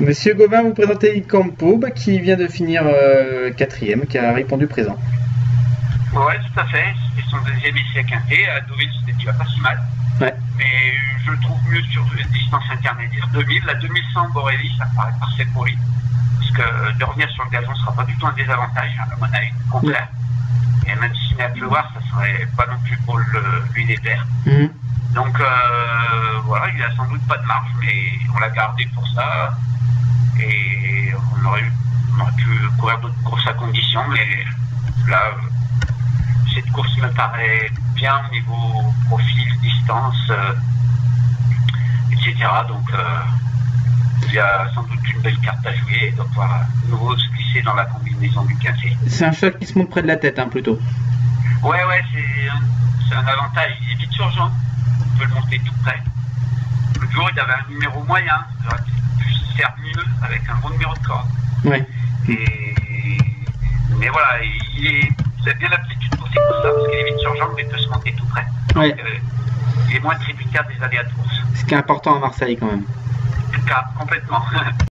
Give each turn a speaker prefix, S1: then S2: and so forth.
S1: Monsieur Gobin, vous présentez Icampo qui vient de finir 4e, qui a répondu présent.
S2: Ouais, tout à fait. C'était son deuxième essai à Quintet. À Deauville, c'était déjà pas si mal.
S1: Ouais.
S2: Mais je le trouve mieux sur distance intermédiaire. 2000, la 2100 Borelli, ça me paraît parfait pour lui. Parce que de revenir sur le gazon ne sera pas du tout un désavantage, à mon avis, au contraire. Et même s'il venait à pleuvoir, ça serait pas non plus pour lui déplaire. Donc voilà, il a sans doute pas de marge, mais on l'a gardé pour ça. Et on aurait pu courir d'autres courses à condition, mais là, cette course me paraît bien au niveau profil, distance, etc. Donc il y a sans doute une belle carte à jouer et il doit pouvoir à nouveau se glisser dans la combinaison du Quintet.
S1: C'est un cheval qui se monte près de la tête, plutôt.
S2: Ouais, c'est un avantage. Il est vite surgeant. On peut le monter tout près. L'autre jour, il avait un numéro moyen. Il aurait pu se faire mieux avec un bon numéro de corde.
S1: Ouais.
S2: Mais voilà, il a bien l'aptitude pour ces courses-là parce qu'il est vite surgeant, mais il peut se monter tout près. Donc,
S1: ouais.
S2: Il est moins tributaire des aléas de course.
S1: Ce qui est important à Marseille, quand même.
S2: Complètement.